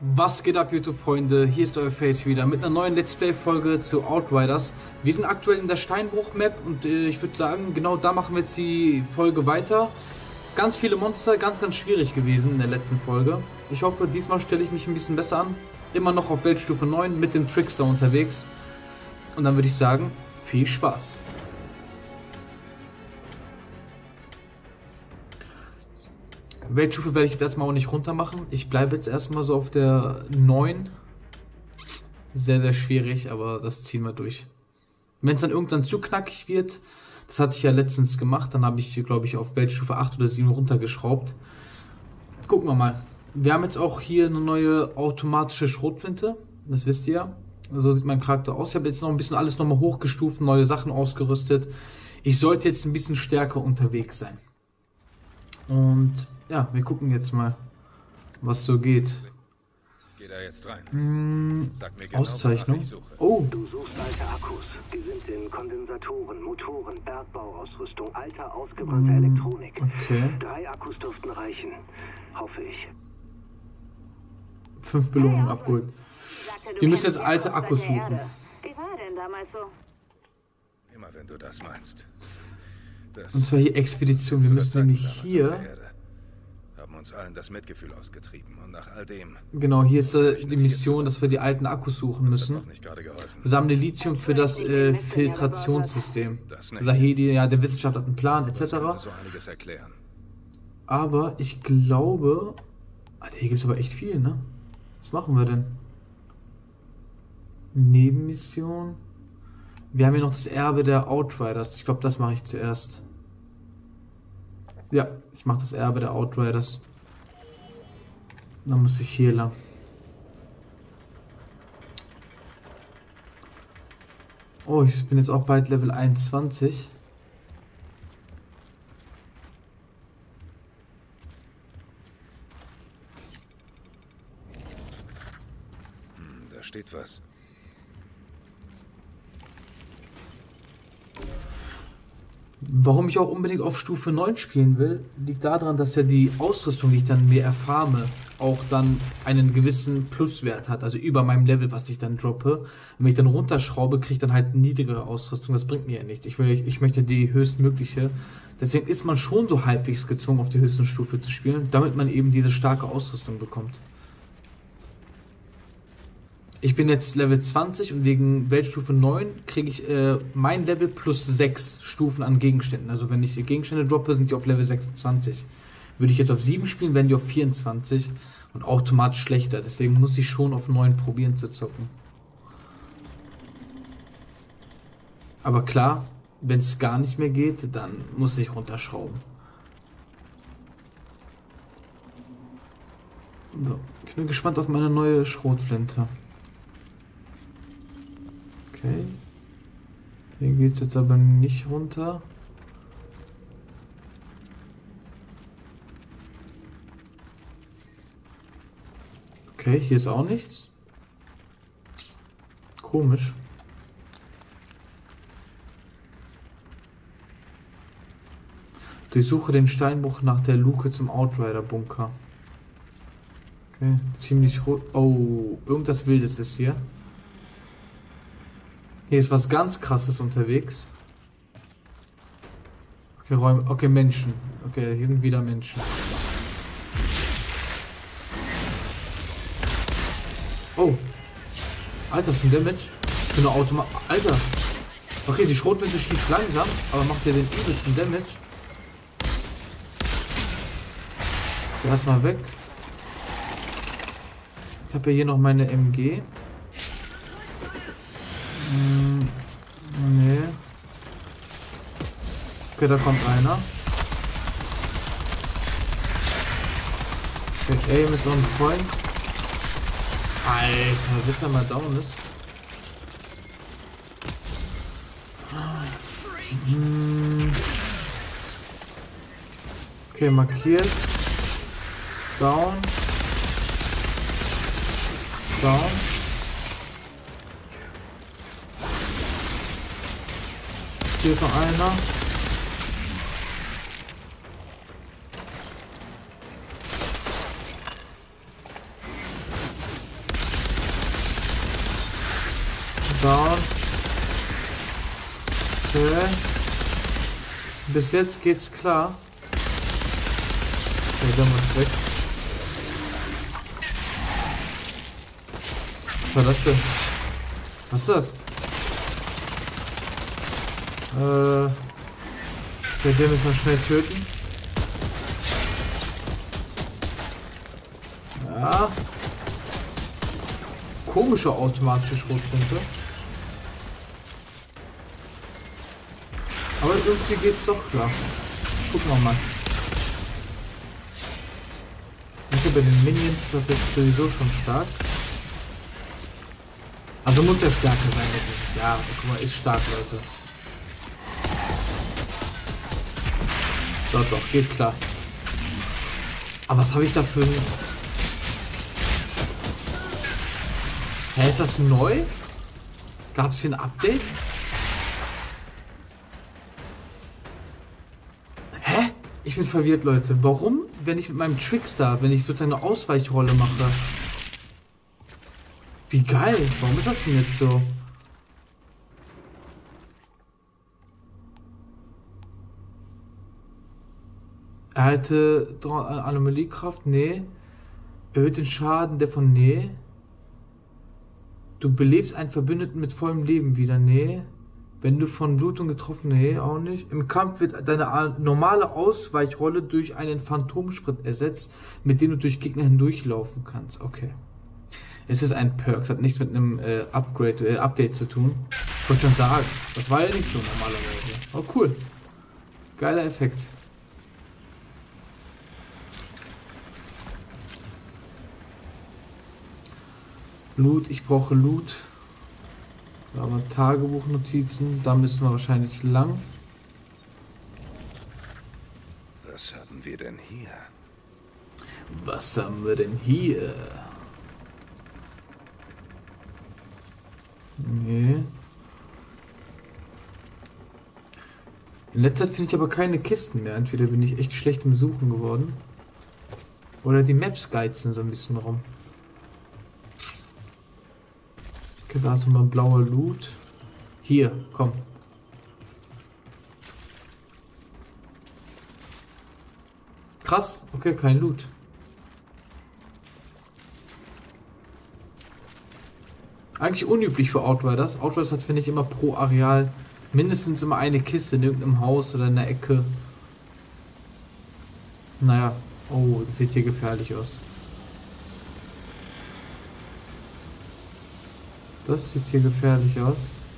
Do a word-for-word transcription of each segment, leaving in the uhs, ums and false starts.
Was geht ab, YouTube-Freunde? Hier ist euer Face wieder mit einer neuen Let's Play-Folge zu Outriders. Wir sind aktuell in der Steinbruch-Map und äh, ich würde sagen, genau da machen wir jetzt die Folge weiter. Ganz viele Monster, ganz, ganz schwierig gewesen in der letzten Folge. Ich hoffe, diesmal stelle ich mich ein bisschen besser an. Immer noch auf Weltstufe neun mit dem Trickster unterwegs. Und dann würde ich sagen, viel Spaß. Weltstufe werde ich jetzt erstmal auch nicht runter machen. Ich bleibe jetzt erstmal so auf der neun. Sehr, sehr schwierig, aber das ziehen wir durch. Wenn es dann irgendwann zu knackig wird, das hatte ich ja letztens gemacht, dann habe ich, glaube ich, auf Weltstufe acht oder sieben runtergeschraubt. Gucken wir mal. Wir haben jetzt auch hier eine neue automatische Schrotflinte. Das wisst ihr ja. So sieht mein Charakter aus. Ich habe jetzt noch ein bisschen alles nochmal hochgestuft, neue Sachen ausgerüstet. Ich sollte jetzt ein bisschen stärker unterwegs sein. Und ja, wir gucken jetzt mal, was so geht. Ich gehe da jetzt rein. Hm, Sag mir genau, Auszeichnung. wonach ich suche. Oh, Du suchst alte Akkus. Die sind in Kondensatoren, Motoren, Bergbauausrüstung, alter, ausgebrannter Hm, Elektronik. okay. Drei Akkus dürften reichen. Hoffe ich. Fünf Belohnungen abgeholt. Wir müssen jetzt alte Akkus suchen. Wie war denn damals so? Immer wenn du das meinst. Das Und zwar hier Expedition. Wir zu müssen Zeiten nämlich damals auf hier... der Erde haben uns allen das Mitgefühl ausgetrieben. Und nach all dem Genau, hier ist äh, die Mission, dass wir die alten Akkus suchen das hat müssen. auch nicht gerade geholfen. Sammle Lithium für das äh, Filtrationssystem. Das nicht. Sahedi, ja, der Wissenschaftler hat einen Plan, Das könnte et cetera. so einiges erklären. Aber ich glaube... Alter, hier gibt es aber echt viel, ne? Was machen wir denn? Nebenmission. Wir haben hier noch das Erbe der Outriders. Ich glaube, das mache ich zuerst. Ja, ich mache das Erbe der Outriders. Dann muss ich hier lang. Oh, ich bin jetzt auch bald Level einundzwanzig. Hm, da steht was. Warum ich auch unbedingt auf Stufe neun spielen will, liegt daran, dass ja die Ausrüstung, die ich dann mir erfarme, auch dann einen gewissen Pluswert hat, also über meinem Level, was ich dann droppe. Und wenn ich dann runterschraube, kriege ich dann halt niedrigere Ausrüstung, das bringt mir ja nichts. Ich, will, ich möchte die höchstmögliche. Deswegen ist man schon so halbwegs gezwungen, auf die höchsten Stufe zu spielen, damit man eben diese starke Ausrüstung bekommt. Ich bin jetzt Level zwanzig und wegen Weltstufe neun kriege ich äh, mein Level plus sechs Stufen an Gegenständen. Also wenn ich die Gegenstände droppe, sind die auf Level sechsundzwanzig. Würde ich jetzt auf sieben spielen, wären die auf vierundzwanzig und automatisch schlechter. Deswegen muss ich schon auf neun probieren zu zocken. Aber klar, wenn es gar nicht mehr geht, dann muss ich runterschrauben. So, ich bin gespannt auf meine neue Schrotflinte. Okay. Hier geht es jetzt aber nicht runter. Okay, hier ist auch nichts. Komisch. Durchsuche den Steinbruch nach der Luke zum Outrider-Bunker. Okay, ziemlich rot. Oh, irgendwas Wildes ist hier. Hier ist was ganz Krasses unterwegs. Okay, Räume. Okay, Menschen. Okay, hier sind wieder Menschen. Oh. Alter, was ist denn der Mensch? Ich bin nur Automat. Alter. Okay, die Schrotflinte schießt langsam, aber macht ja den übelsten Damage. Okay, erstmal weg. Ich habe ja hier noch meine M G. Hm, nee. Okay, da kommt einer. Okay, Aim ist on point. Alter, bis er mal down ist. Hm. Okay, markiert. Down. Down. Hier ist noch einer. down. Okay. Bis jetzt geht's klar. Okay, dann muss weg. Was war das denn? Was ist das? Äh. Okay, den müssen wir schnell töten. Ja. Komische automatische Schrotflinte. Aber irgendwie geht's doch klar. Gucken wir mal. Ich bei den Minions das jetzt sowieso schon stark. Also muss der stärker sein, natürlich. Ja, guck mal, ist stark, Leute. Doch, doch, geht klar. Aber was habe ich da für... Hä, ist das neu? Gab es hier ein Update? Hä? Ich bin verwirrt, Leute. Warum, wenn ich mit meinem Trickster, wenn ich sozusagen eine Ausweichrolle mache? Wie geil. Warum ist das denn jetzt so? Erhalte Anomaliekraft? Nee. Erhöht den Schaden der von... Nee. Du belebst einen Verbündeten mit vollem Leben wieder. Nee. Wenn du von Blutung getroffen... Nee, auch nicht. Im Kampf wird deine normale Ausweichrolle durch einen Phantomsprit ersetzt, mit dem du durch Gegner hindurchlaufen kannst. Okay. Es ist ein Perk. Das hat nichts mit einem äh, Upgrade, äh, Update zu tun. Ich wollte schon sagen. Das war ja nicht so normalerweise. Oh, cool. Geiler Effekt. Loot, ich brauche Loot. Da haben wir Tagebuchnotizen, da müssen wir wahrscheinlich lang. Was haben wir denn hier? Was haben wir denn hier? Nee. In letzter Zeit finde ich aber keine Kisten mehr. Entweder bin ich echt schlecht im Suchen geworden. Oder die Maps geizen so ein bisschen rum. Okay, da ist nochmal blauer Loot. Hier, komm. Krass, okay, kein Loot. Eigentlich unüblich für Outriders. Outriders hat, finde ich, immer pro Areal mindestens immer eine Kiste in irgendeinem Haus oder in der Ecke. Naja, oh, das sieht hier gefährlich aus. Das sieht hier gefährlich aus.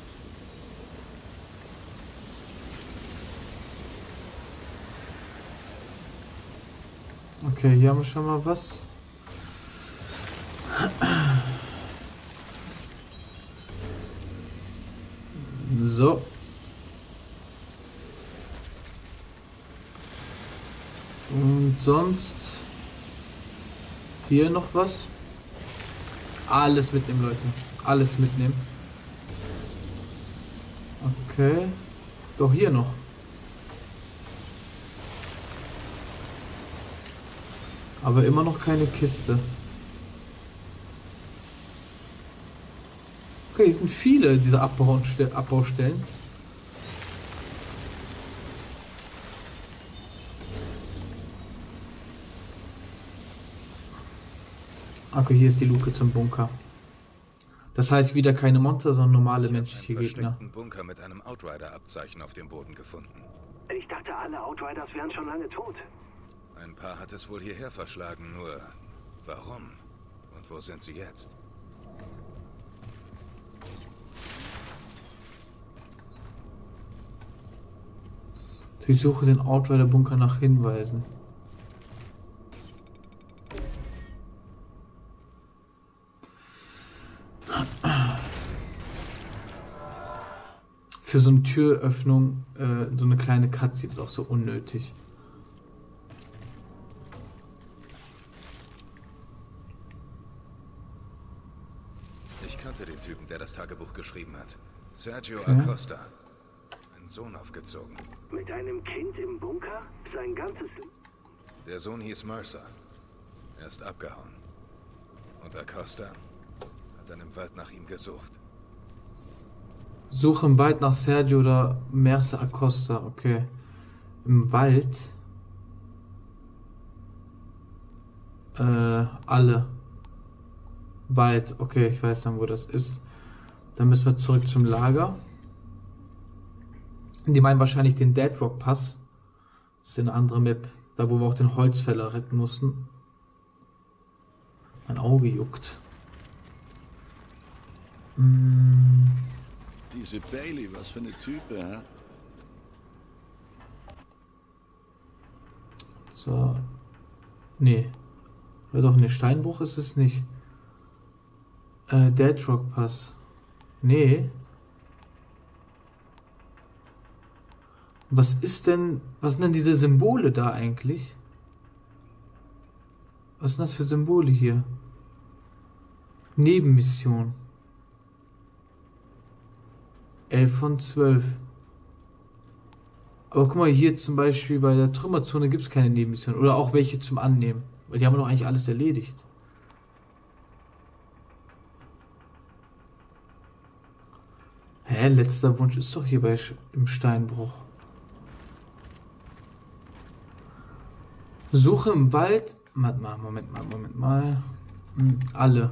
Okay, hier haben wir schon mal was. So. Und sonst hier noch was? Alles mitnehmen, Leute. Alles mitnehmen. Okay. Doch hier noch. Aber immer noch keine Kiste. Okay, hier sind viele dieser Abbaustellen. Okay, hier ist die Luke zum Bunker. Das heißt wieder keine Monster, sondern normale menschliche Gegner. Einen Bunker mit einem Outrider-Abzeichen auf dem Boden gefunden. Ich dachte, alle Outriders wären schon lange tot. Ein paar hat es wohl hierher verschlagen, nur warum? Und wo sind sie jetzt? Ich suche den Outrider-Bunker nach Hinweisen. Für so eine Türöffnung, äh, so eine kleine Cutscene ist auch so unnötig. Ich kannte den Typen, der das Tagebuch geschrieben hat. Sergio Okay. Acosta. Ein Sohn aufgezogen. Mit einem Kind im Bunker? Sein ganzes Leben? Der Sohn hieß Mercer. Er ist abgehauen. Und Acosta hat dann im Wald nach ihm gesucht. Suche im Wald nach Sergio oder Merce Acosta. Okay. Im Wald. Äh, alle. Wald. Okay, ich weiß dann, wo das ist. Dann müssen wir zurück zum Lager. Die meinen wahrscheinlich den Deadrock Pass. Das ist eine andere Map. Da, wo wir auch den Holzfäller retten mussten. Mein Auge juckt. Hm. Diese Bailey, was für eine Type, hä? So. Nee. Oder doch, ne, Steinbruch ist es nicht. Äh, Deadrock Pass. Nee. Was ist denn, was sind denn diese Symbole da eigentlich? Was sind das für Symbole hier? Nebenmission. elf von zwölf. Aber guck mal, hier zum Beispiel bei der Trümmerzone gibt es keine Nebenmission. Oder auch welche zum Annehmen. Weil die haben doch eigentlich alles erledigt. Hä, letzter Wunsch ist doch hier bei im Steinbruch. Suche im Wald. Moment mal, Moment mal, Moment mal. Hm, alle.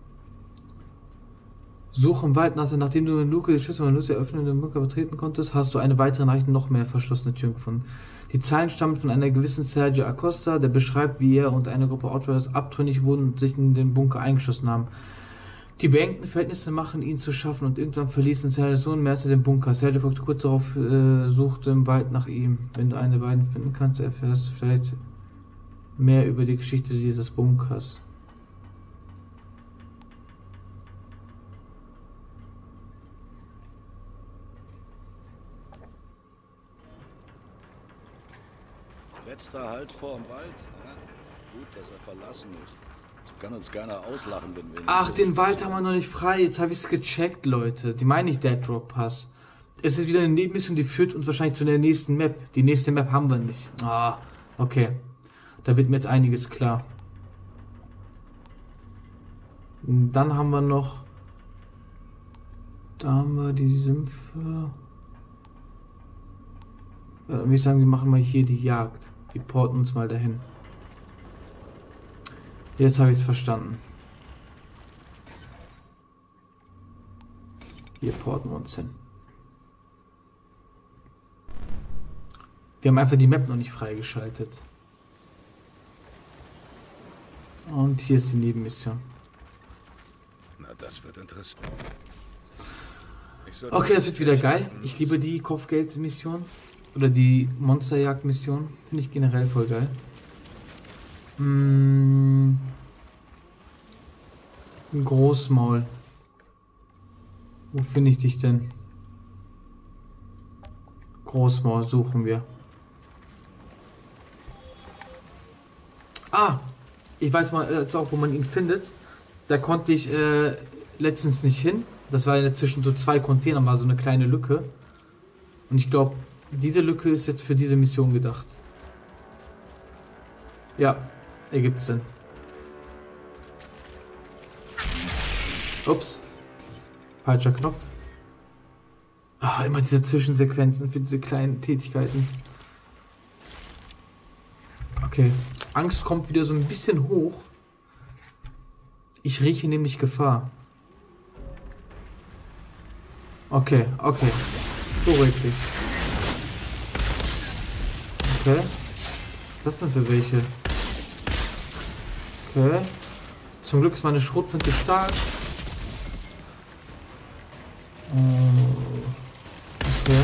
Suche im Wald, nach, nachdem du in Luke die Schlüssel von Lucy eröffnen und den Bunker betreten konntest, hast du eine weitere Nachricht, noch mehr verschlossene Türen gefunden. Die Zahlen stammen von einer gewissen Sergio Acosta, der beschreibt, wie er und eine Gruppe Outriders abtrünnig wurden und sich in den Bunker eingeschlossen haben. Die beengten Verhältnisse machen ihn zu schaffen und irgendwann verließen Sergios Sohn Merce den Bunker. Sergio folgte kurz darauf, äh, suchte im Wald nach ihm. Wenn du eine der beiden finden kannst, erfährst du vielleicht mehr über die Geschichte dieses Bunkers. Letzter Halt vorm Wald. Ja? Gut, dass er verlassen ist. So kann uns keiner auslachen, wenn wir... Ach, den Wald haben wir noch nicht frei. Jetzt habe ich es gecheckt, Leute. Die meine ich Deadrock Pass. Es ist wieder eine Nebenmission, die führt uns wahrscheinlich zu der nächsten Map. Die nächste Map haben wir nicht. Ah, okay. Da wird mir jetzt einiges klar. Dann haben wir noch... Da haben wir die Sümpfe... Ja, dann würde ich sagen, wir machen mal hier die Jagd. Wir porten uns mal dahin. Jetzt habe ich es verstanden. Hier porten wir uns hin. Wir haben einfach die Map noch nicht freigeschaltet. Und hier ist die Nebenmission. Na, das wird interessant. Okay, das wird wieder geil. Ich liebe die Kopfgeld-Mission. Oder die Monsterjagd-Mission. Finde ich generell voll geil. Hm. Großmaul. Wo finde ich dich denn? Großmaul suchen wir. Ah! Ich weiß mal jetzt auch, wo man ihn findet. Da konnte ich äh, letztens nicht hin. Das war ja zwischen so zwei Containern mal so eine kleine Lücke. Und ich glaube, diese Lücke ist jetzt für diese Mission gedacht. Ja, ergibt Sinn. Ups. Falscher Knopf. Ah, immer diese Zwischensequenzen für diese kleinen Tätigkeiten. Okay. Angst kommt wieder so ein bisschen hoch. Ich rieche nämlich Gefahr. Okay, okay. Beruhig dich. Okay. Was ist das denn für welche? Okay. Zum Glück ist meine Schrotflinte stark. Okay.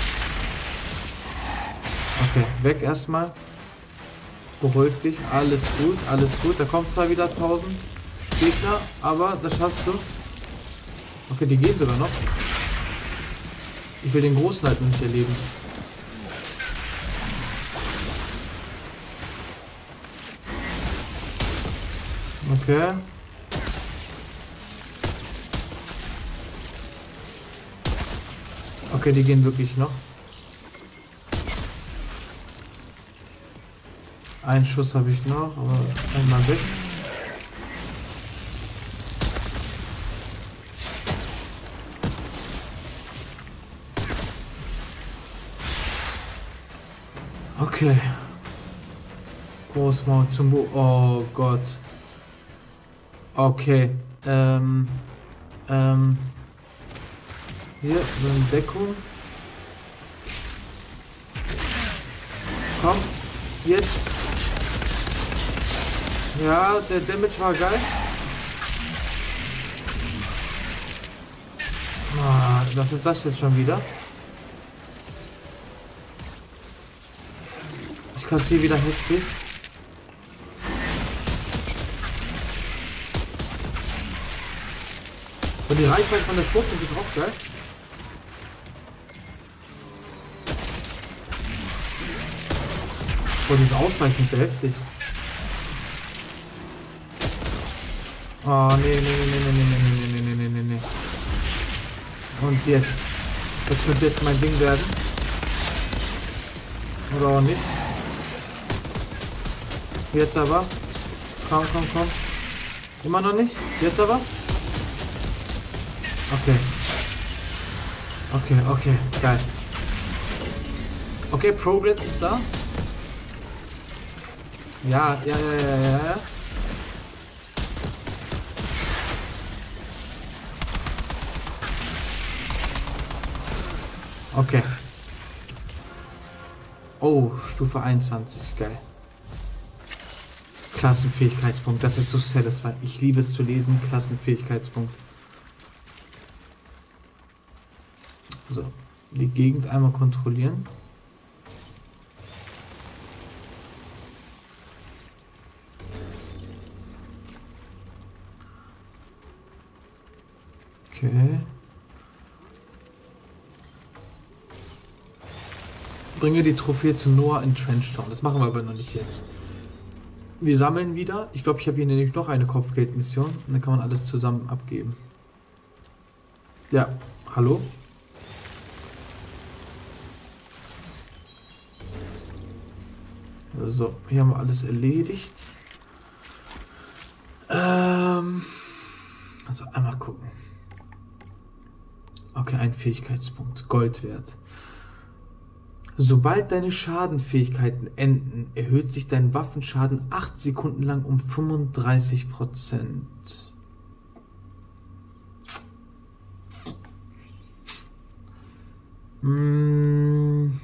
Okay, weg erstmal. Beruhig dich. Alles gut, alles gut. Da kommt zwar wieder tausend Gegner, aber das schaffst du. Okay, die gehen sogar noch. Ich will den Großen halt nicht erleben. Okay. Okay, die gehen wirklich noch. Einen Schuss habe ich noch, aber einmal weg. Okay. Großmaul zum Bo. Oh Gott. Okay. Ähm. Ähm. Hier, so eine Deckung. Komm. Jetzt. Ja, der Damage war geil. Ah, was ist das jetzt schon wieder? Ich kassiere wieder heftig. Und die Reichweite von der Schrotflinte ist auch geil. Oh, dieses Ausweichen ist sehr heftig. Oh, nee, nee, nee, nee, nee, nee, nee, nee, nee, nee, nee. Und jetzt. Das wird jetzt mein Ding werden. Oder auch nicht. Jetzt aber. Komm, komm, komm. Immer noch nicht? Jetzt aber? Okay. Okay, okay. Geil. Okay, Progress ist da. Ja, ja, ja, ja, ja, ja. Okay. Oh, Stufe einundzwanzig, geil. Klassenfähigkeitspunkt, das ist so satisfying. Ich liebe es zu lesen, Klassenfähigkeitspunkt. So, die Gegend einmal kontrollieren. Okay. Bringe die Trophäe zu Noah in Trenchtown. Das machen wir aber noch nicht jetzt. Wir sammeln wieder. Ich glaube, ich habe hier nämlich noch eine Kopfgeldmission. Und dann kann man alles zusammen abgeben. Ja, hallo? So, hier haben wir alles erledigt. Ähm, also einmal gucken. Okay, ein Fähigkeitspunkt. Gold wert. Sobald deine Schadenfähigkeiten enden, erhöht sich dein Waffenschaden acht Sekunden lang um fünfunddreißig Prozent. Hm.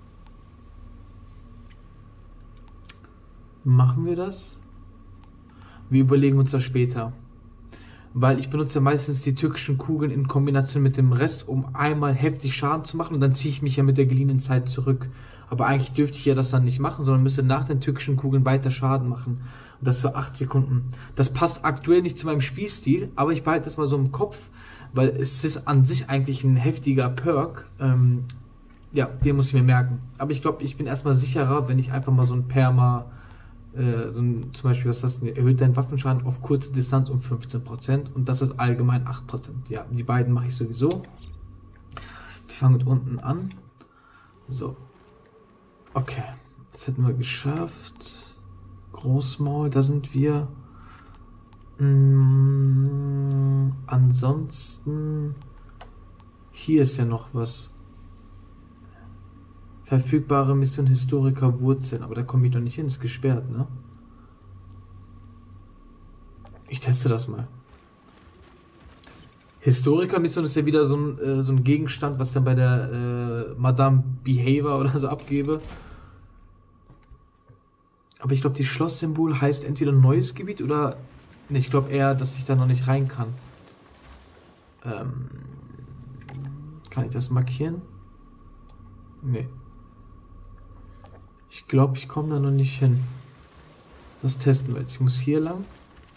Machen wir das? Wir überlegen uns das später. Weil ich benutze meistens die türkischen Kugeln in Kombination mit dem Rest, um einmal heftig Schaden zu machen und dann ziehe ich mich ja mit der geliehenen Zeit zurück. Aber eigentlich dürfte ich ja das dann nicht machen, sondern müsste nach den türkischen Kugeln weiter Schaden machen. Und das für acht Sekunden. Das passt aktuell nicht zu meinem Spielstil, aber ich behalte das mal so im Kopf, weil es ist an sich eigentlich ein heftiger Perk. Ähm, ja, den muss ich mir merken. Aber ich glaube, ich bin erstmal sicherer, wenn ich einfach mal so ein Perma... So ein, zum Beispiel, was das erhöht deinen Waffenschaden auf kurze Distanz um fünfzehn Prozent und das ist allgemein acht Prozent. Ja, die beiden mache ich sowieso. Wir fangen mit unten an. So. Okay. Das hätten wir geschafft. Großmaul, da sind wir. Hm, ansonsten. Hier ist ja noch was. Verfügbare Mission Historiker Wurzeln, aber da komme ich doch nicht hin, ist gesperrt, ne? Ich teste das mal. Historiker Mission ist ja wieder so ein, äh, so ein Gegenstand, was dann bei der äh, Madame Behavior oder so abgebe. Aber ich glaube, die Schlosssymbol heißt entweder neues Gebiet oder... Ne, ich glaube eher, dass ich da noch nicht rein kann. Ähm, kann ich das markieren? Nee. Ich glaube, ich komme da noch nicht hin. Das testen wir jetzt. Ich muss hier lang.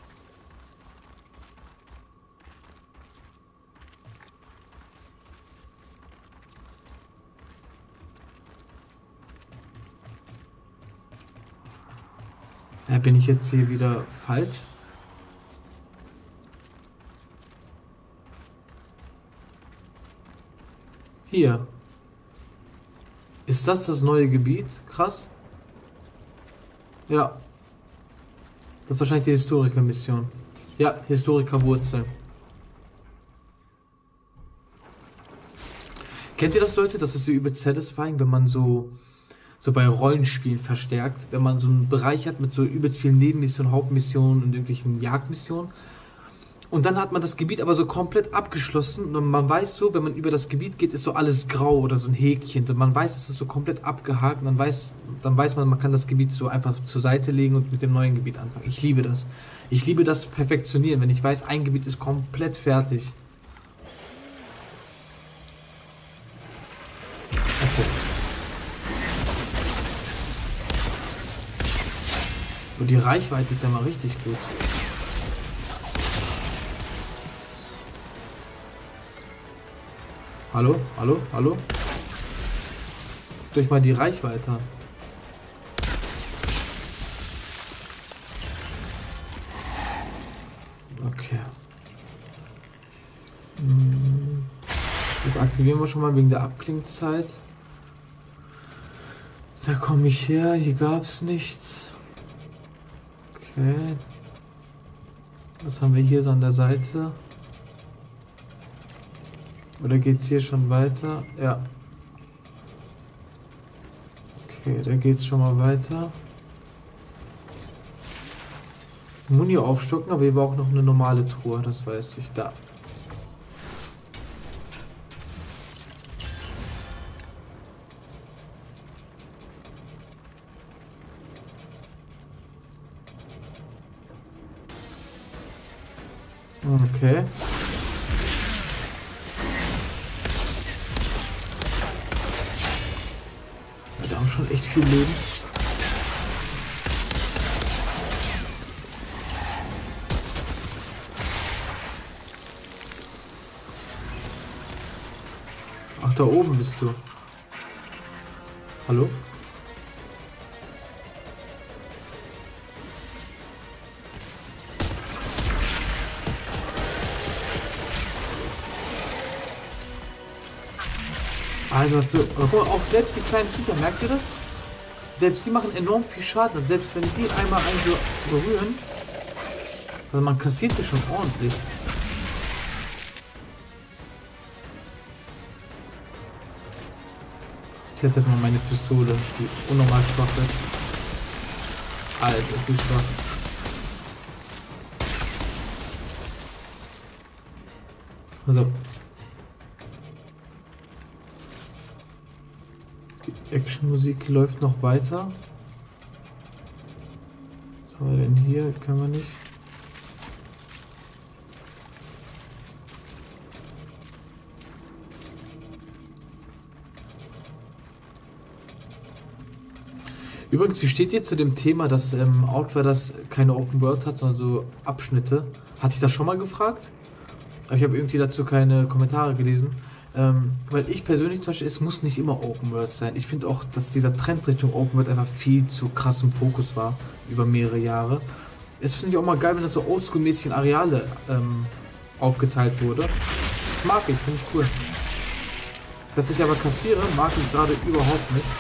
Ja, bin ich jetzt hier wieder falsch? Hier. Ist das das neue Gebiet? Krass. Ja. Das ist wahrscheinlich die Historiker-Mission. Ja, Historiker-Wurzeln. Kennt ihr das, Leute? Das ist so übel satisfying, wenn man so so bei Rollenspielen verstärkt, wenn man so einen Bereich hat mit so übelst vielen Nebenmissionen, Hauptmissionen und irgendwelchen Jagdmissionen. Und dann hat man das Gebiet aber so komplett abgeschlossen und man weiß so, wenn man über das Gebiet geht, ist so alles grau oder so ein Häkchen. Und man weiß, es ist so komplett abgehakt und dann weiß, dann weiß man, man kann das Gebiet so einfach zur Seite legen und mit dem neuen Gebiet anfangen. Ich liebe das. Ich liebe das Perfektionieren, wenn ich weiß, ein Gebiet ist komplett fertig. Okay. Und die Reichweite ist ja mal richtig gut. Hallo, hallo, hallo? Durch mal die Reichweite. Okay. Das aktivieren wir schon mal wegen der Abklingzeit. Da komme ich her, hier gab es nichts. Okay. Was haben wir hier so an der Seite? Oder geht's hier schon weiter? Ja. Okay, da geht's schon mal weiter. Muni aufstocken, aber hier war auch noch eine normale Truhe, das weiß ich. Da. Okay. Wir haben schon echt viel Leben. Ach, da oben bist du. Hallo? Also, so, auch selbst die kleinen Viecher, merkt ihr das? Selbst die machen enorm viel Schaden. Also selbst wenn die einmal einen so berühren, also man kassiert sie schon ordentlich. Ich teste jetzt mal meine Pistole, die unnormal schwach ist. Alter, ist sie schwach. Also. Die Actionmusik läuft noch weiter. Was haben wir denn hier? Können wir nicht. Übrigens, wie steht ihr zu dem Thema, dass ähm, Outriders keine Open World hat, sondern so Abschnitte? Hat sich das schon mal gefragt? Aber ich habe irgendwie dazu keine Kommentare gelesen. Ähm, weil ich persönlich zum Beispiel, es muss nicht immer Open World sein. Ich finde auch, dass dieser Trend Richtung Open World einfach viel zu krass im Fokus war, über mehrere Jahre. Es finde ich auch mal geil, wenn das so oldschool-mäßig in Areale ähm, aufgeteilt wurde. Das mag ich, finde ich cool. Dass ich aber kassiere, mag ich gerade überhaupt nicht.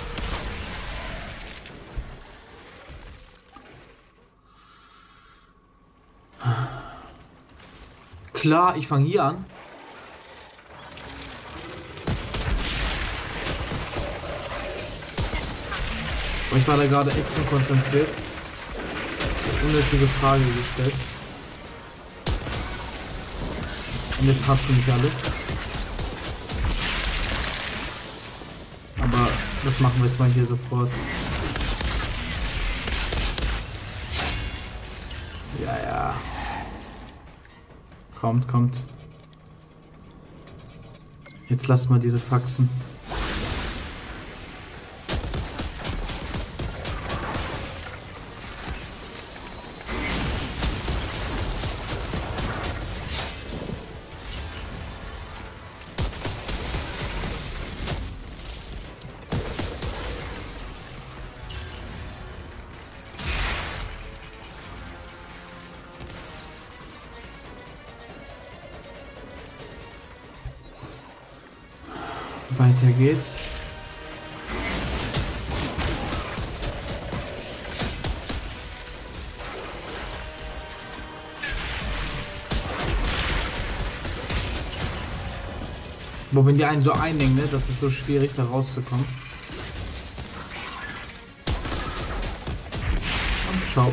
Klar, ich fange hier an. Aber ich war da gerade echt unkonzentriert. Unnötige Frage gestellt. Und jetzt hassen mich alle. Aber das machen wir jetzt mal hier sofort. Ja, ja. Kommt, kommt. Jetzt lasst mal diese Faxen. Weiter geht's. Wo wenn die einen so einengen, ne, das ist so schwierig da rauszukommen. Schau.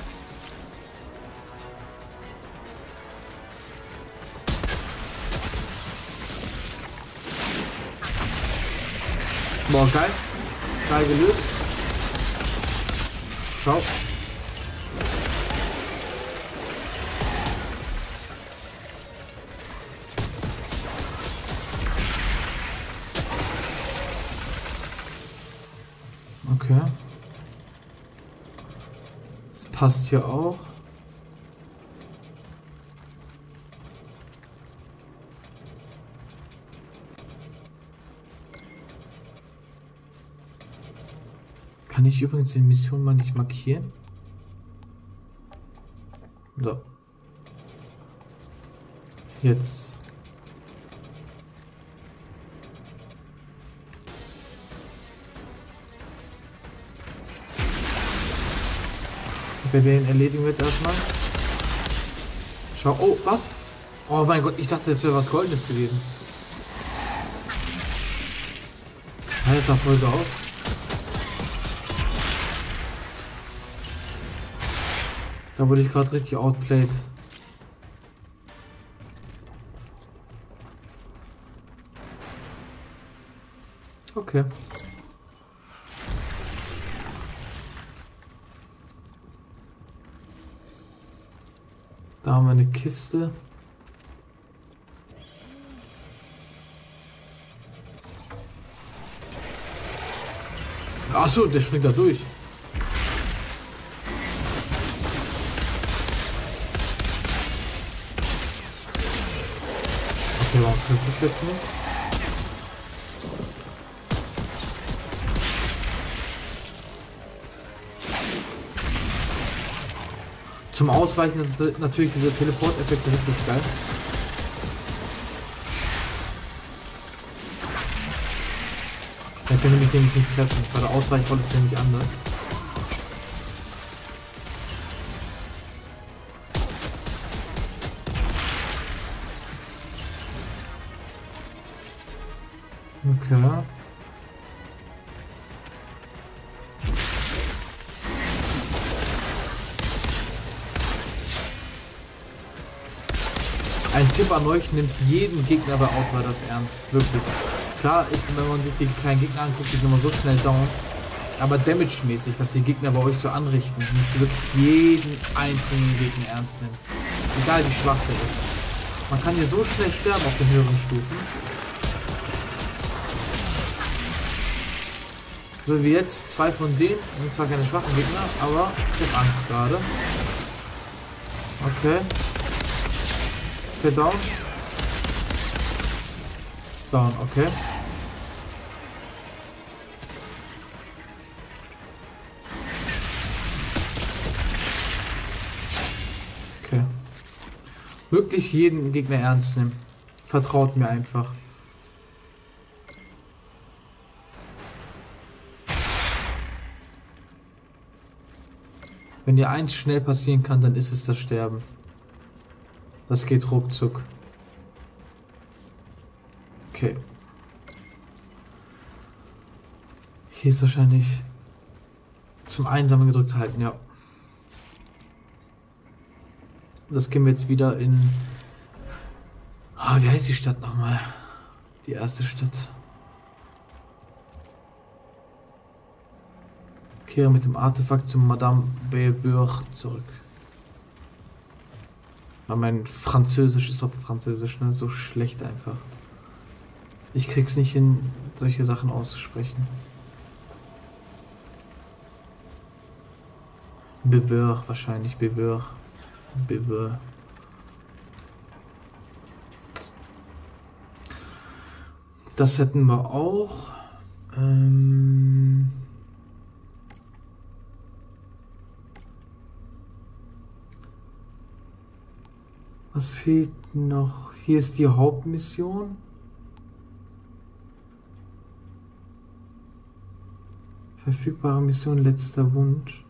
Boah, geil. Geil gelöst. Schau. Okay. Das passt hier auch. Kann ich übrigens die Mission mal nicht markieren? So. Jetzt. Okay, den erledigen wir jetzt erstmal. Schau. Oh, was? Oh mein Gott, ich dachte, das wäre was Goldenes gewesen. Ja, das sah voll so aus. Da wurde ich gerade richtig outplayed. Okay. Da haben wir eine Kiste. Ach so, der springt da durch. Okay, warum trifft das jetzt nicht? Zum Ausweichen ist natürlich dieser Teleport-Effekt richtig geil. Da kann ich nämlich nicht treffen. Bei der Ausweichrolle ist nämlich anders. Okay. Ein Tipp an euch, nimmt jeden Gegner bei Outriders ernst. Wirklich. Klar, ich, wenn man sich die kleinen Gegner anguckt, die sind immer so schnell down. Aber damage-mäßig, was die Gegner bei euch so anrichten, müsst ihr wirklich jeden einzelnen Gegner ernst nehmen. Egal wie schwach der ist. Man kann hier so schnell sterben auf den höheren Stufen. So wie jetzt, zwei von denen sind zwar keine schwachen Gegner, aber ich habe Angst gerade. Okay. Okay, down. Down, okay. Okay. Wirklich jeden Gegner ernst nehmen. Vertraut mir einfach. Wenn dir eins schnell passieren kann, dann ist es das Sterben. Das geht ruckzuck. Okay. Hier ist wahrscheinlich zum Einsammeln gedrückt halten, ja. Das gehen wir jetzt wieder in... Ah, wie heißt die Stadt nochmal? Die erste Stadt. Kehre mit dem Artefakt zum Madame Belbeur zurück. Aber mein Französisch ist doch Französisch, ne? So schlecht einfach. Ich krieg's nicht hin, solche Sachen auszusprechen. Belbeur wahrscheinlich, Belbeur. Belbeur. Das hätten wir auch. Ähm... Was fehlt noch? Hier ist die Hauptmission. Verfügbare Mission, letzter Wunsch.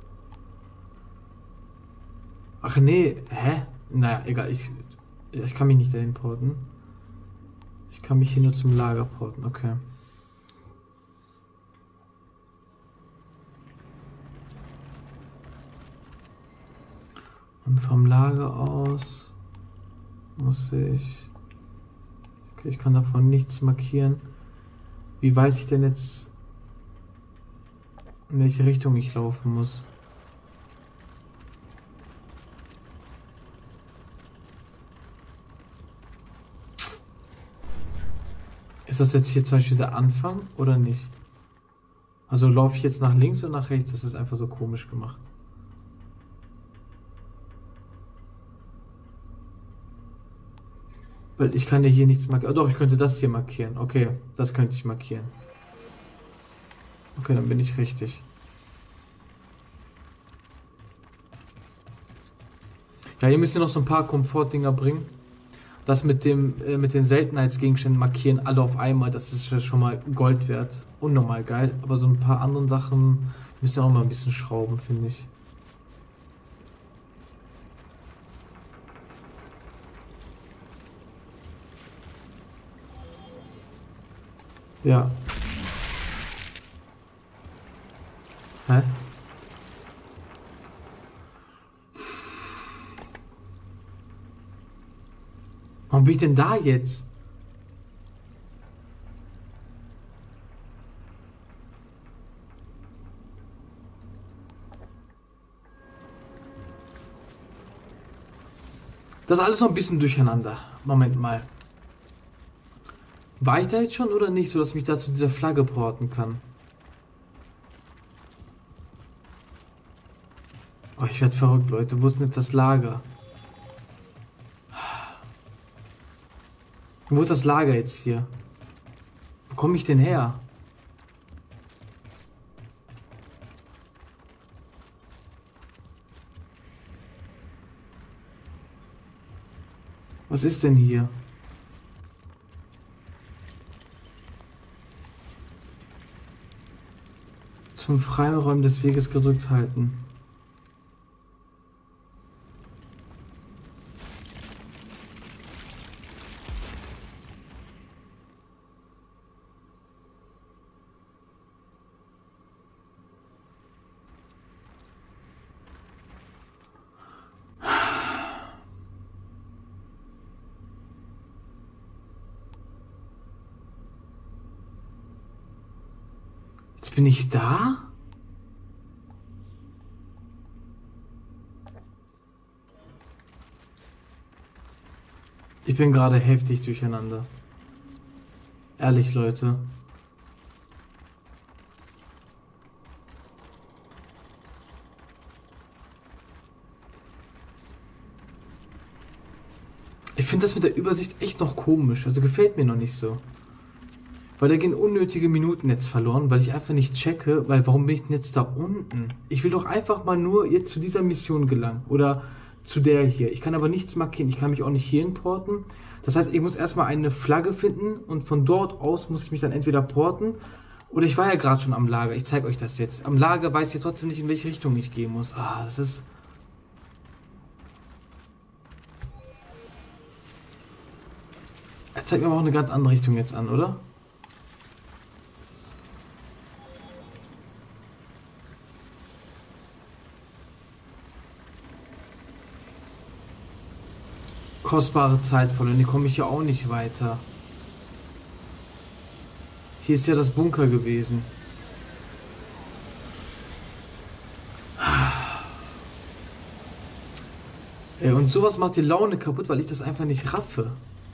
Ach nee, hä? Naja, egal, ich, ich kann mich nicht dahin porten. Ich kann mich hier nur zum Lager porten, okay. Und vom Lager aus muss ich... Okay, ich kann davon nichts markieren. Wie weiß ich denn jetzt, in welche Richtung ich laufen muss? Ist das jetzt hier zum Beispiel der Anfang oder nicht? Also laufe ich jetzt nach links oder nach rechts? Das ist einfach so komisch gemacht. Weil ich kann ja hier nichts markieren. Oh, doch, ich könnte das hier markieren. Okay, das könnte ich markieren. Okay, dann bin ich richtig. Ja, hier müssen wir noch so ein paar Komfortdinger bringen. Das mit dem äh, mit den Seltenheitsgegenständen markieren, alle auf einmal, das ist schon mal Gold wert. Unnormal geil. Aber so ein paar anderen Sachen müsst ihr auch mal ein bisschen schrauben, finde ich. Ja. Hä? Warum bin ich denn da jetzt? Das ist alles noch ein bisschen durcheinander. Moment mal. War ich da jetzt schon oder nicht, so dass ich mich da zu dieser Flagge porten kann? Oh, ich werde verrückt, Leute. Wo ist denn jetzt das Lager? Wo ist das Lager jetzt hier? Wo komme ich denn her? Was ist denn hier? Zum Freiräumen des Weges gedrückt halten. Jetzt bin ich da? Ich bin gerade heftig durcheinander. Ehrlich, Leute. Ich finde das mit der Übersicht echt noch komisch. Also gefällt mir noch nicht so. Weil da gehen unnötige Minuten jetzt verloren, weil ich einfach nicht checke, weil warum bin ich denn jetzt da unten? Ich will doch einfach mal nur jetzt zu dieser Mission gelangen. Oder zu der hier. Ich kann aber nichts markieren. Ich kann mich auch nicht hier porten. Das heißt, ich muss erstmal eine Flagge finden und von dort aus muss ich mich dann entweder porten oder ich war ja gerade schon am Lager. Ich zeige euch das jetzt. Am Lager weiß ich trotzdem nicht, in welche Richtung ich gehen muss. Ah, das ist... Er zeigt mir aber auch eine ganz andere Richtung jetzt an, oder? Kostbare Zeit verloren, hier komme ich ja auch nicht weiter. Hier ist ja das Bunker gewesen. Ey, und sowas macht die Laune kaputt, weil ich das einfach nicht raffe.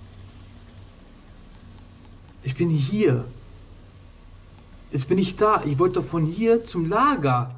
Ich bin hier. Jetzt bin ich da. Ich wollte doch von hier zum Lager.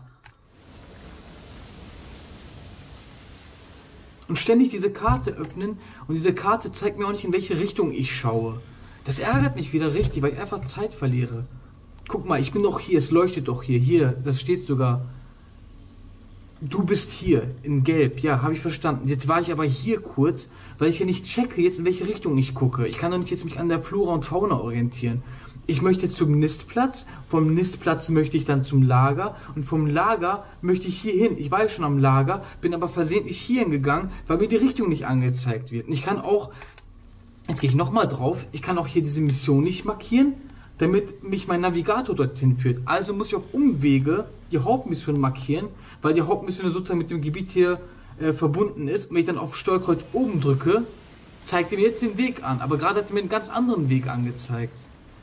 Und ständig diese Karte öffnen und diese Karte zeigt mir auch nicht, in welche Richtung ich schaue. Das ärgert mich wieder richtig, weil ich einfach Zeit verliere. Guck mal, ich bin doch hier, es leuchtet doch hier. Hier, das steht sogar. Du bist hier, in Gelb. Ja, habe ich verstanden. Jetzt war ich aber hier kurz, weil ich ja nicht checke, jetzt in welche Richtung ich gucke. Ich kann doch nicht jetzt mich an der Flora und Fauna orientieren. Ich möchte zum Nistplatz, vom Nistplatz möchte ich dann zum Lager und vom Lager möchte ich hier hin. Ich war ja schon am Lager, bin aber versehentlich hierhin gegangen, weil mir die Richtung nicht angezeigt wird. Und ich kann auch, jetzt gehe ich nochmal drauf, ich kann auch hier diese Mission nicht markieren, damit mich mein Navigator dorthin führt. Also muss ich auf Umwege die Hauptmission markieren, weil die Hauptmission sozusagen mit dem Gebiet hier äh, verbunden ist. Und wenn ich dann auf Steuerkreuz oben drücke, zeigt er mir jetzt den Weg an. Aber gerade hat er mir einen ganz anderen Weg angezeigt.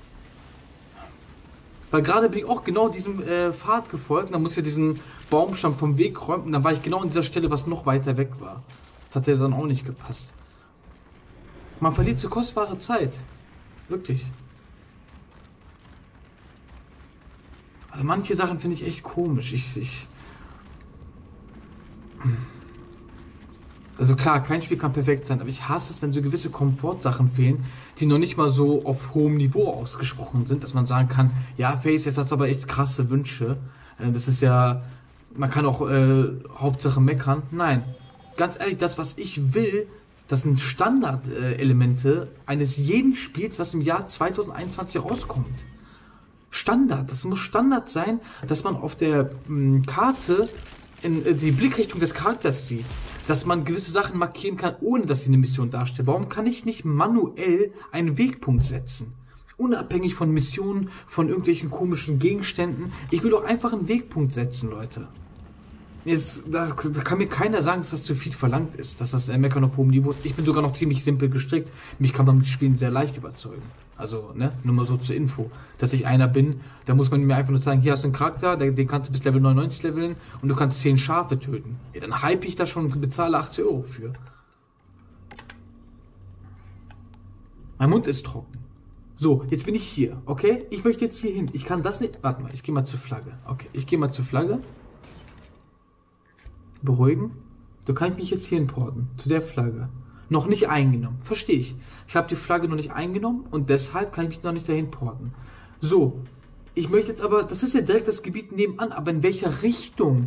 Weil gerade bin ich auch genau diesem äh, Pfad gefolgt. Dann muss ich ja diesen Baumstamm vom Weg räumen. Und dann war ich genau an dieser Stelle, was noch weiter weg war. Das hat ja dann auch nicht gepasst. Man verliert so kostbare Zeit. Wirklich. Also manche Sachen finde ich echt komisch. Ich, ich... Also klar, kein Spiel kann perfekt sein, aber ich hasse es, wenn so gewisse Komfortsachen fehlen, die noch nicht mal so auf hohem Niveau ausgesprochen sind, dass man sagen kann, ja, Face, jetzt hast du aber echt krasse Wünsche. Das ist ja, man kann auch äh, Hauptsache meckern. Nein, ganz ehrlich, das, was ich will, das sind Standardelemente äh, eines jeden Spiels, was im Jahr zweitausendeinundzwanzig rauskommt. Standard, das muss Standard sein, dass man auf der mh, Karte in, äh, die Blickrichtung des Charakters sieht. Dass man gewisse Sachen markieren kann, ohne dass sie eine Mission darstellt. Warum kann ich nicht manuell einen Wegpunkt setzen? Unabhängig von Missionen, von irgendwelchen komischen Gegenständen. Ich will doch einfach einen Wegpunkt setzen, Leute. Jetzt, da, da kann mir keiner sagen, dass das zu viel verlangt ist. Dass das äh, Meckern auf hohem Niveau ist. Ich bin sogar noch ziemlich simpel gestrickt. Mich kann man mit Spielen sehr leicht überzeugen. Also, ne, nur mal so zur Info, dass ich einer bin, da muss man mir einfach nur sagen, hier hast du einen Charakter, den kannst du bis Level neunundneunzig leveln und du kannst zehn Schafe töten. Ja, dann hype ich da schon und bezahle achtzig Euro für. Mein Mund ist trocken. So, jetzt bin ich hier, okay? Ich möchte jetzt hier hin. Ich kann das nicht... Warte mal, ich gehe mal zur Flagge. Okay, ich gehe mal zur Flagge. Beruhigen. Du kannst mich jetzt hier importen, zu der Flagge. Noch nicht eingenommen. Verstehe ich. Ich habe die Flagge noch nicht eingenommen und deshalb kann ich mich noch nicht dahin porten. So. Ich möchte jetzt aber... Das ist ja direkt das Gebiet nebenan, aber in welcher Richtung?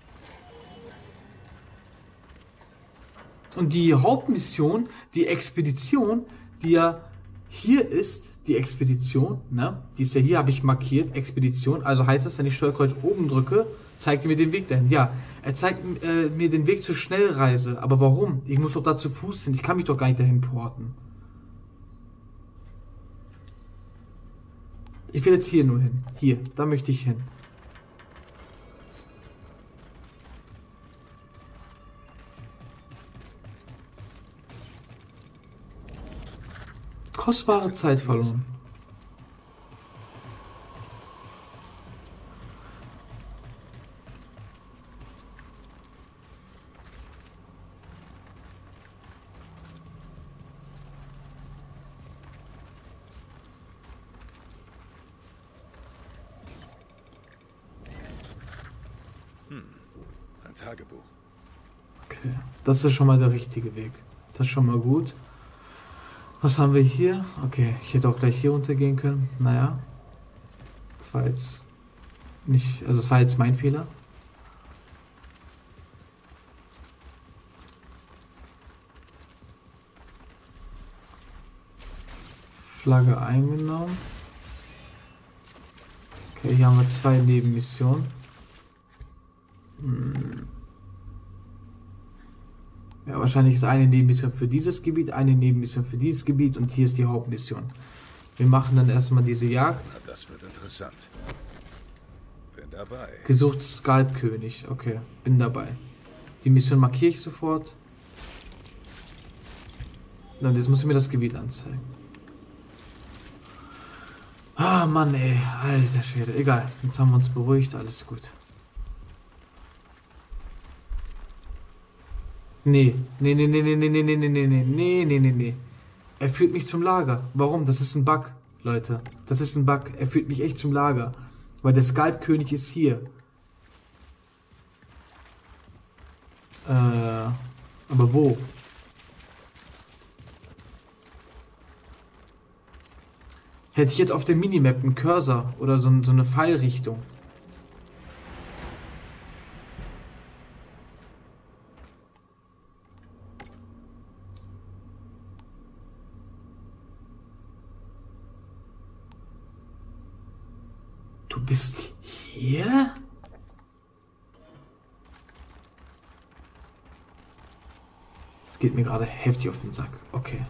Und die Hauptmission, die Expedition, die ja hier ist, die Expedition, ne? Die ist ja hier, habe ich markiert, Expedition. Also heißt das, wenn ich Steuerkreuz oben drücke, zeigt er mir den Weg dahin. Ja, er zeigt äh, mir den Weg zur Schnellreise. Aber warum? Ich muss doch da zu Fuß hin. Ich kann mich doch gar nicht dahin porten. Ich will jetzt hier nur hin. Hier, da möchte ich hin. Kostbare Zeit verloren. Tagebuch. Okay, das ist schon mal der richtige Weg. Das ist schon mal gut. Was haben wir hier? Okay, ich hätte auch gleich hier runtergehen können. Naja. Das war jetzt nicht... Also das war jetzt mein Fehler. Flagge eingenommen. Okay, hier haben wir zwei Nebenmissionen. Hm. Ja, wahrscheinlich ist eine Nebenmission für dieses Gebiet, eine Nebenmission für dieses Gebiet und hier ist die Hauptmission. Wir machen dann erstmal diese Jagd. Na, das wird interessant. Bin dabei. Gesucht Skalpkönig. Okay, bin dabei. Die Mission markiere ich sofort. Und jetzt muss ich mir das Gebiet anzeigen. Ah, Mann, ey. Alter Schwede. Egal. Jetzt haben wir uns beruhigt. Alles gut. Nee, nee, nee, nee, nee, nee, nee, nee, nee, nee, nee, nee, nee, nee. Er führt mich zum Lager. Warum? Das ist ein Bug, Leute. Das ist ein Bug. Er führt mich echt zum Lager. Weil der Skalpkönig ist hier. Äh, aber wo? Hätte ich jetzt auf der Minimap einen Cursor oder so, so eine Pfeilrichtung. Du bist hier? Das geht mir gerade heftig auf den Sack. Okay.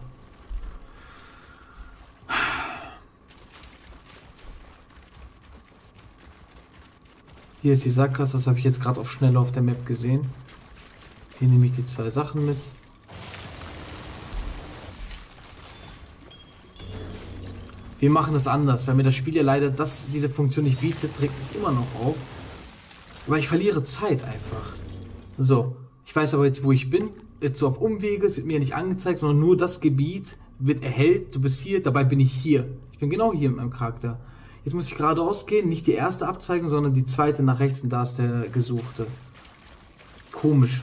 Hier ist die Sackgasse, das habe ich jetzt gerade auf Schnelle auf der Map gesehen. Hier nehme ich die zwei Sachen mit. Wir machen das anders, weil mir das Spiel ja leider das, diese Funktion nicht bietet, trägt mich immer noch auf. Aber ich verliere Zeit einfach. So, ich weiß aber jetzt, wo ich bin. Jetzt so auf Umwege, es wird mir ja nicht angezeigt, sondern nur das Gebiet wird erhellt. Du bist hier, dabei bin ich hier. Ich bin genau hier mit meinem Charakter. Jetzt muss ich geradeaus gehen, nicht die erste Abzweigung, sondern die zweite nach rechts und da ist der Gesuchte. Komisch.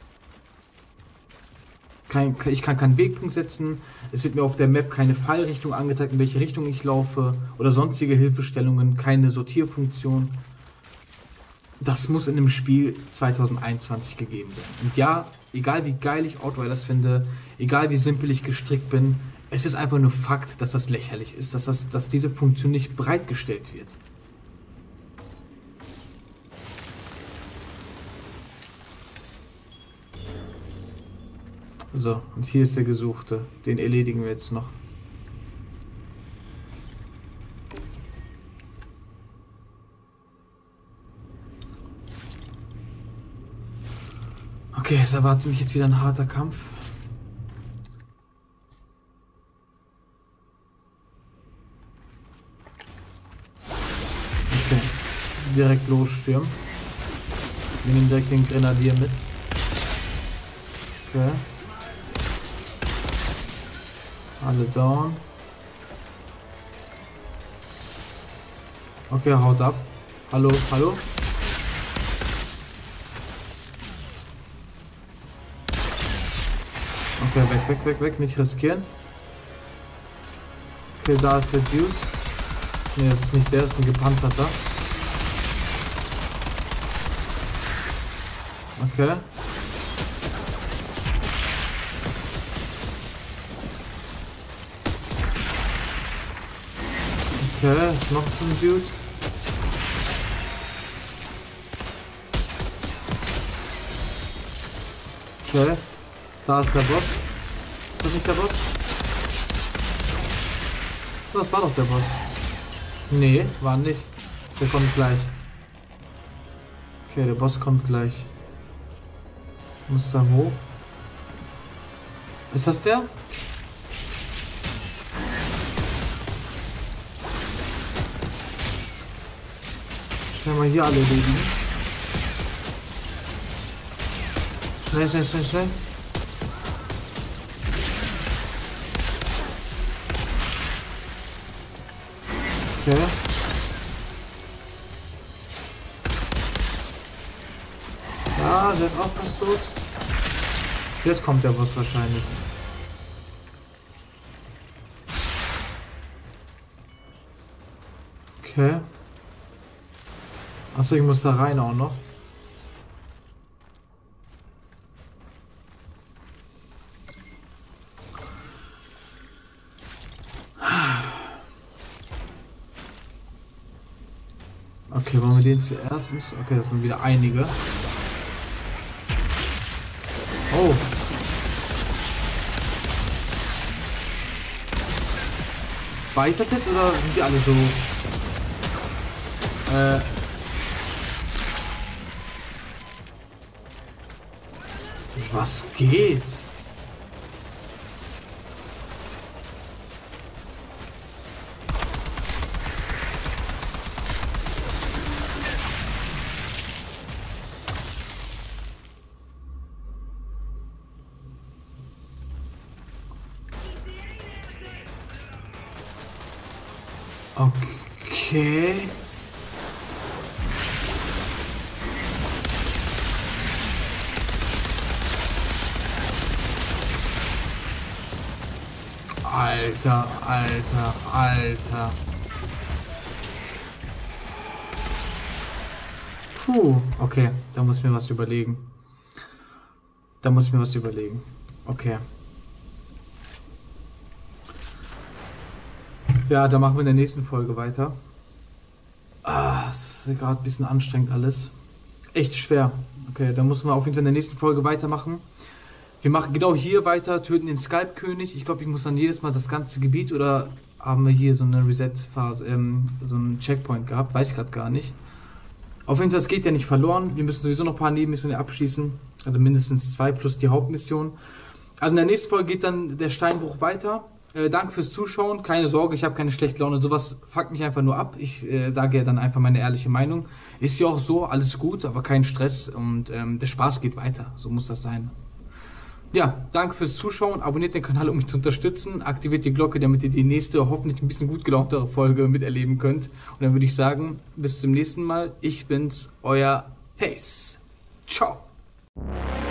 Kein, ich kann keinen Wegpunkt setzen, es wird mir auf der Map keine Fallrichtung angezeigt, in welche Richtung ich laufe oder sonstige Hilfestellungen, keine Sortierfunktion. Das muss in einem Spiel zwanzig einundzwanzig gegeben sein. Und ja, egal wie geil ich Outriders finde, egal wie simpel ich gestrickt bin, es ist einfach nur Fakt, dass das lächerlich ist, dass, das, dass diese Funktion nicht bereitgestellt wird. So, und hier ist der Gesuchte. Den erledigen wir jetzt noch. Okay, es erwartet mich jetzt wieder ein harter Kampf. Okay, direkt losstürmen. Wir nehmen direkt den Grenadier mit. Okay. Alle down. Okay, haut ab. Hallo, hallo. Okay, weg, weg, weg, weg, nicht riskieren. Okay, da ist der Deuce. Ne, das ist nicht der, das ist ein gepanzerter. Okay. Okay, ist noch so ein Dude. Okay, da ist der Boss. Ist das nicht der Boss? Das war doch der Boss. Nee, war nicht. Der kommt gleich. Okay, der Boss kommt gleich. Muss da hoch. Ist das der? Schnell mal hier alle erledigen. Schnell, schnell, schnell, schnell. Okay. Ja, der ist auch fast tot. Jetzt kommt der Boss wahrscheinlich. Okay. Achso, ich muss da rein auch noch. Okay, wollen wir den zuerst? Okay, das sind wieder einige. Oh. War ich das jetzt oder sind die alle so? Äh. Was geht? Okay. Alter, Alter, Alter. Puh, okay, da muss ich mir was überlegen. Da muss ich mir was überlegen. Okay. Ja, da machen wir in der nächsten Folge weiter. Ah, das ist gerade ein bisschen anstrengend alles. Echt schwer. Okay, da müssen wir auf jeden Fall in der nächsten Folge weitermachen. Wir machen genau hier weiter, töten den Skalpkönig. Ich glaube, ich muss dann jedes Mal das ganze Gebiet oder haben wir hier so eine Reset-Phase, ähm, so einen Checkpoint gehabt, weiß ich gerade gar nicht. Auf jeden Fall, es geht ja nicht verloren. Wir müssen sowieso noch ein paar Nebenmissionen abschließen. Also mindestens zwei plus die Hauptmission. Also in der nächsten Folge geht dann der Steinbruch weiter. Äh, danke fürs Zuschauen. Keine Sorge, ich habe keine schlechte Laune. Sowas fuckt mich einfach nur ab. Ich äh, sage ja dann einfach meine ehrliche Meinung. Ist ja auch so, alles gut, aber kein Stress. Und ähm, der Spaß geht weiter. So muss das sein. Ja, danke fürs Zuschauen. Abonniert den Kanal, um mich zu unterstützen. Aktiviert die Glocke, damit ihr die nächste, hoffentlich ein bisschen gut gelauntere Folge miterleben könnt. Und dann würde ich sagen, bis zum nächsten Mal. Ich bin's, euer Face. Ciao.